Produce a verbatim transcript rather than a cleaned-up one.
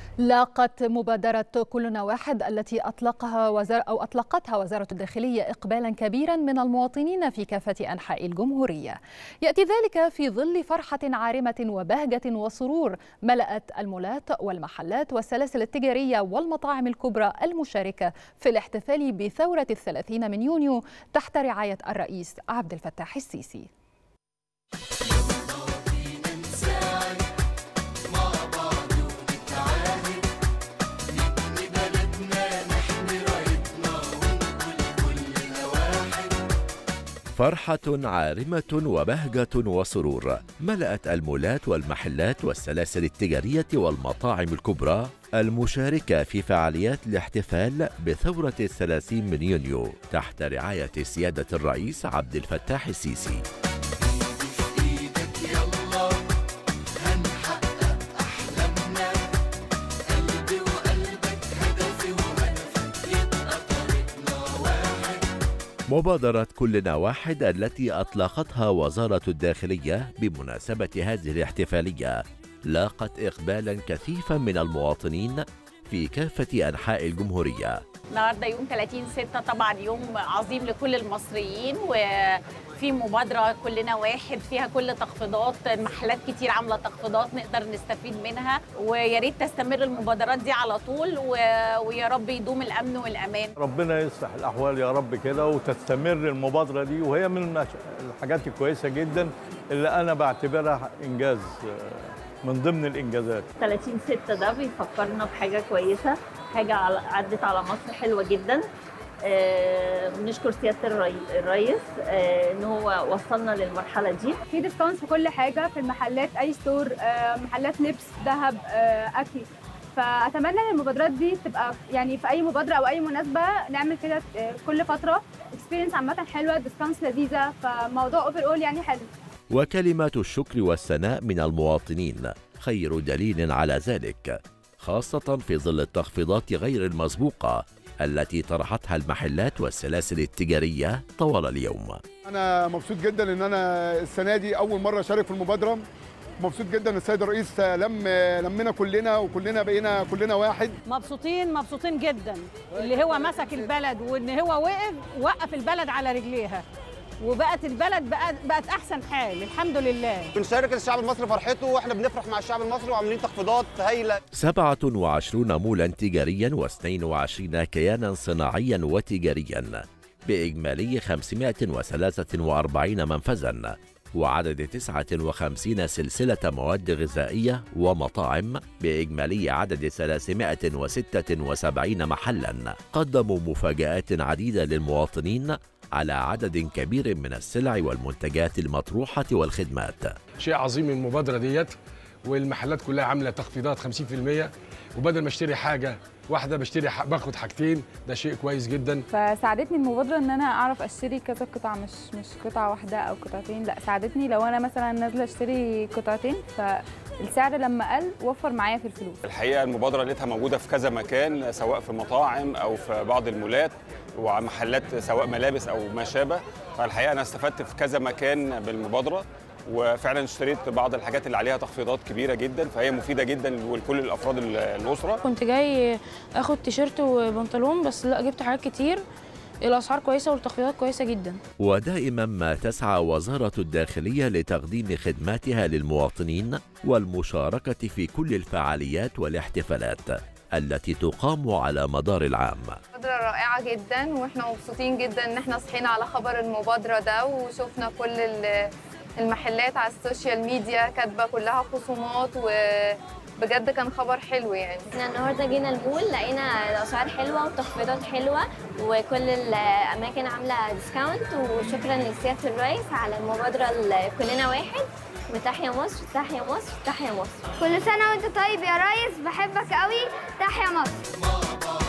لاقت مبادرة كلنا واحد التي أطلقها وزار أو أطلقتها وزارة الداخلية إقبالا كبيرا من المواطنين في كافة أنحاء الجمهورية. يأتي ذلك في ظل فرحة عارمة وبهجة وسرور ملأت المولات والمحلات والسلاسل التجارية والمطاعم الكبرى المشاركة في الاحتفال بثورة الثلاثين من يونيو تحت رعاية الرئيس عبد الفتاح السيسي. فرحة عارمة وبهجة وسرور ملأت المولات والمحلات والسلاسل التجارية والمطاعم الكبرى المشاركة في فعاليات الاحتفال بثورة الثلاثين من يونيو تحت رعاية سيادة الرئيس عبد الفتاح السيسي. مبادرة كلنا واحد التي أطلقتها وزارة الداخلية بمناسبة هذه الاحتفالية لاقت إقبالا كثيفا من المواطنين في كافة أنحاء الجمهورية. النهارده يوم ثلاثين ستة طبعا يوم عظيم لكل المصريين، وفي مبادرة كلنا واحد فيها كل تخفيضات، المحلات كتير عاملة تخفيضات نقدر نستفيد منها، ويا ريت تستمر المبادرات دي على طول، ويا رب يدوم الأمن والأمان. ربنا يصلح الأحوال يا رب كده وتستمر المبادرة دي، وهي من الحاجات الكويسة جدا اللي أنا بعتبرها إنجاز من ضمن الإنجازات. ثلاثين ستة ده بيفكرنا بحاجة كويسة، حاجة عدت على مصر حلوة جدا. بنشكر آه سيادة الري... الرئيس آه ان هو وصلنا للمرحلة دي. في ديسكاونت في كل حاجة، في المحلات، اي ستور، آه محلات لبس، ذهب، آه اكل. فاتمنى ان المبادرات دي تبقى يعني في اي مبادرة او اي مناسبة نعمل كده آه كل فترة. اكسبيرينس عامة حلوة، ديسكاونت لذيذة، فموضوع اوفر اول يعني حلو. وكلمات الشكر والثناء من المواطنين خير دليل على ذلك، خاصة في ظل التخفيضات غير المسبوقة التي طرحتها المحلات والسلاسل التجارية طوال اليوم. أنا مبسوط جدا إن أنا السنة دي أول مرة أشارك في المبادرة. مبسوط جدا السيد الرئيس لم لمنا كلنا وكلنا بقينا كلنا واحد. مبسوطين مبسوطين جدا اللي هو مسك البلد وإن هو وقف وقف البلد على رجليها، وبقت البلد بقت, بقت احسن حال الحمد لله. بنشارك الشعب المصري فرحته، واحنا بنفرح مع الشعب المصري وعاملين تخفيضات هايله. سبعة وعشرين مولا تجاريا واثنين وعشرين كيانا صناعيا وتجاريا باجمالي خمسمائة وثلاثة وأربعين منفذا وعدد تسعة وخمسين سلسلة مواد غذائية ومطاعم باجمالي عدد ثلاثمائة وستة وسبعين محلا قدموا مفاجآت عديدة للمواطنين على عدد كبير من السلع والمنتجات المطروحة والخدمات. شيء عظيم المبادرة ديت، والمحلات كلها عاملة تخفيضات خمسين في المية، وبدل ما اشتري حاجة واحدة بشتري باخد حاجتين، ده شيء كويس جدا. فساعدتني المبادرة ان انا اعرف اشتري كذا قطعة، مش مش قطعة واحدة او قطعتين، لا ساعدتني لو انا مثلا نازلة اشتري قطعتين فالسعر لما قل وفر معايا في الفلوس. الحقيقة المبادرة لقيتها موجودة في كذا مكان، سواء في مطاعم او في بعض المولات ومحلات سواء ملابس او ما شابه، فالحقيقة انا استفدت في كذا مكان بالمبادرة، وفعلا اشتريت بعض الحاجات اللي عليها تخفيضات كبيره جدا، فهي مفيده جدا لكل الافراد الاسره. كنت جاي اخد تيشيرت وبنطلون بس لا جبت حاجات كتير، الاسعار كويسه والتخفيضات كويسه جدا. ودائما ما تسعى وزاره الداخليه لتقديم خدماتها للمواطنين والمشاركه في كل الفعاليات والاحتفالات التي تقام على مدار العام. مبادرة رائعة جدا، واحنا مبسوطين جدا ان احنا صحينا على خبر المبادرة ده، وشفنا كل المحلات على السوشيال ميديا كاتبة كلها خصومات، وبجد كان خبر حلو يعني. احنا النهارده جينا المول لقينا الاسعار حلوة وتخفيضات حلوة وكل الاماكن عاملة ديسكاونت، وشكرا لسيادة الرئيس على المبادرة كلنا واحد، وتحيا مصر تحيا مصر تحيا مصر. كل سنة وانت طيب يا ريس، بحبك قوي، تحيا مصر.